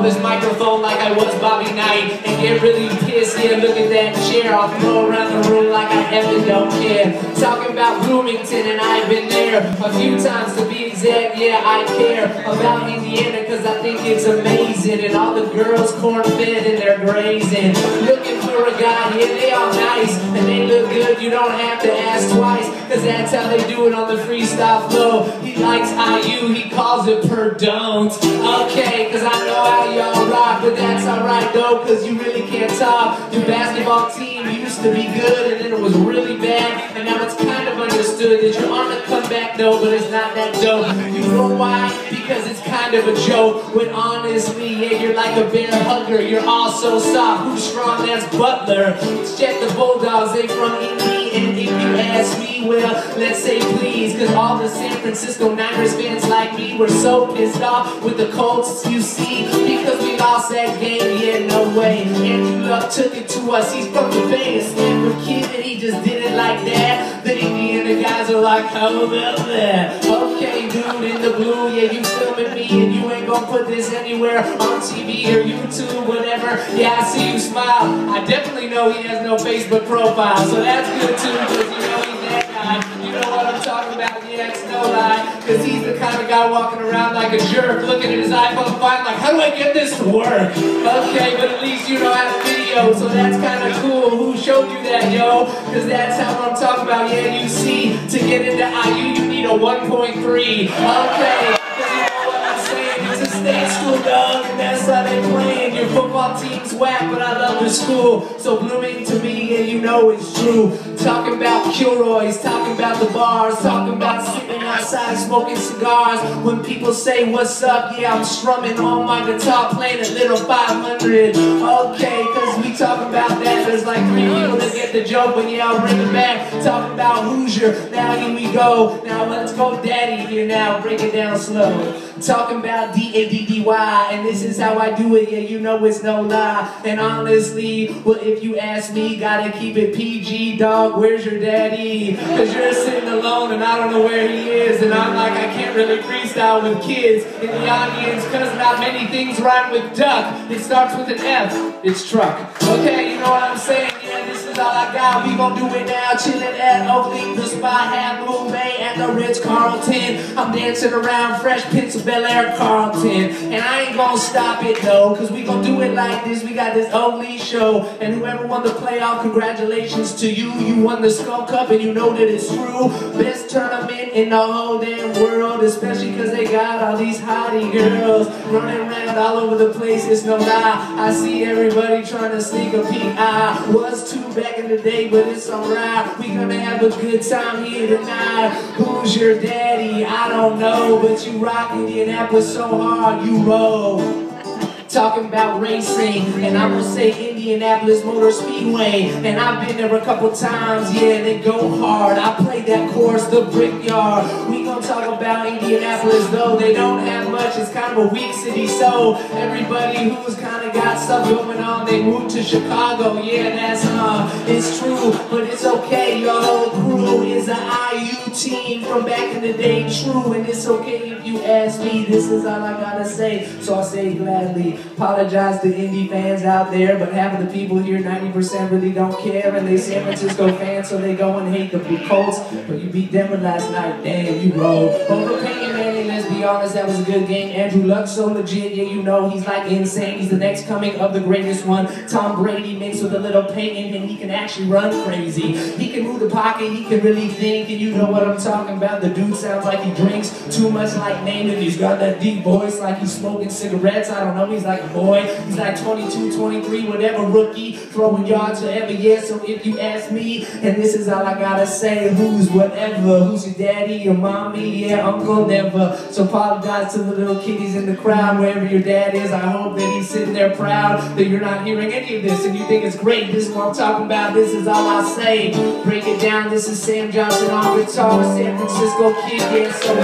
throw this microphone like I was Bobby Knight and get really pissed. Yeah, look at that chair. I'll throw around the room like I effing don't care. Talking about Bloomington, and I've been there a few times to be exact. Yeah, I care about Indiana because I think it's amazing, and all the girls corn-fed and they're grazing. Looking for a guy, yeah, they all nice and they look good. You don't have to ask twice, cause that's how they do it on the freestyle flow. He likes IU, he calls it per don't. Okay, cause I know how y'all rock, but that's alright though, cause you really can't talk. Your basketball team used to be good, and then it was really bad, and now it's kind of understood that you're on the comeback though, but it's not that dope. You know why? Because it's kind of a joke, when honestly, yeah, you're like a bear hugger. You're all so soft, who's strong? That's Butler. Check the Bulldogs, they from Indy, and if you ask me, well, let's say please, cause all the San Francisco Niners fans like me were so pissed off with the Colts, you see, because we lost that game. Yeah, no way. Andrew Luck took it to us. He's from the Bay, a Stanford kid, and he just did it like that. The Indiana guys are like, how about that? Okay, dude in the blue, yeah, you filming me, and you ain't gonna put this anywhere on TV or YouTube, whatever. Yeah, I see you smile. I definitely know he has no Facebook profile, so that's good too, because you know he's that guy. You know what I'm talking about? Yeah, it's no lie, because he's the kind of guy walking around like a jerk, looking at his iPhone, fine, like, how do I get this to work? Okay, but at least you know how to video, so that's kind of cool. Who showed you that, yo? Because that's how I'm talking about. Yeah, you see, to get into IU, you need a 1.3. Okay, because you know what I'm saying? It's a state school, dog, and that's how they playing. Your football team's whack, but I love the school. So blooming to me, and you know it's true. Talking about Kilroy's, talking about the bars, talking about sitting outside smoking cigars. When people say what's up, yeah, I'm strumming on my guitar, playing a little 500. Okay, cause we talking about that. There's like 3 people that get the joke, but yeah, I'll bring it back. Talking about Hoosier, now here we go. Now let's go daddy here now, break it down slow. Talking about D-A-D-D-Y, and this is how I do it, yeah, you know it's no lie. And honestly, well, if you ask me, gotta keep it PG, dog, where's your daddy? Cause you're sitting alone and I don't know where he is, and I'm like, I can't really freestyle with kids in the audience, cause not many things rhyme with duck. It starts with an F, it's truck. Okay, you know what I'm saying? Yeah, this is all I got, we gon' do it now. Chillin' at Oakley, the spot, Half Moon Bay, at the Ritz-Carlton. I'm dancing around Fresh Prince of Bel-Air, Carlton. And I ain't gonna stop it though, cause we gon' do it like this. We got this Oakley show, and whoever won the playoff, congratulations to you. You won the Skull Cup, and you know that it's true. Best tournament in the whole damn world, especially cause they got all these hottie girls running around all over the place. It's no lie, I see everybody trying to sneak a peek. I was too back in the day, but it's alright. We gonna have a good time here tonight. Who's your daddy? I don't know, but you rock Indianapolis so hard, you roll. Talking about racing, and I'm gonna say Indianapolis Motor Speedway, and I've been there a couple times, yeah, they go hard. I played that course, the Brickyard. We gonna talk about Indianapolis though, they don't have much, it's kind of a weak city, so everybody who's kind of got stuff going on, they moved to Chicago, yeah, that's it's true, but it's okay, your whole crew is an IU team from back in the day, true, and it's okay if you ask me, this is all I gotta say, so I say gladly. Apologize to Indy fans out there, but half of the people here, 90% really don't care, and they San Francisco fans, so they go and hate the Colts. But you beat Denver last night, damn, you rolled. Over Peyton Manning, let's be honest, that was a good game. Andrew Luck, so legit, yeah, you know, he's like insane. He's the next coming of the greatest one. Tom Brady mixed with a little Peyton, and he can actually run crazy. He can move the pocket, he can really think, and you know what I'm talking about. The dude sounds like he drinks too much like Naaman. He's got that deep voice like he's smoking cigarettes. I don't know, he's like a boy. He's like 22, 23, whatever, rookie, throwing yards forever, yeah. So if you ask me, and this is all I gotta say, who's whatever, who's your daddy, your mommy, yeah, uncle, never. So apologize to the little kiddies in the crowd, wherever your dad is. I hope that he's sitting there proud that you're not hearing any of this, and you think it's great. This is what I'm talking about, this is all I say. Break it down, this is Sam Johnson on guitar, San Francisco kid, yeah, so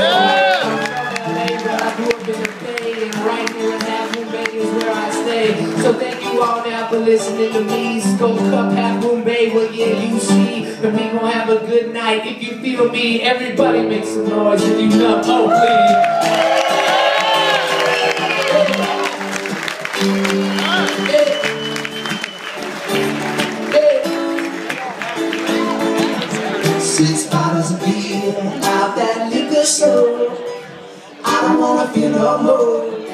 but I grew up in the Bay, and right here in Half Moon Bay is where I stay. So thank you all now for listening to me. Skull Cup, Half Moon Bay, well yeah, you see, and we gonna have a good night. If you feel me, everybody make some noise if you love Oakley. 6 bottles of beer out that liquor store. I don't wanna feel no more.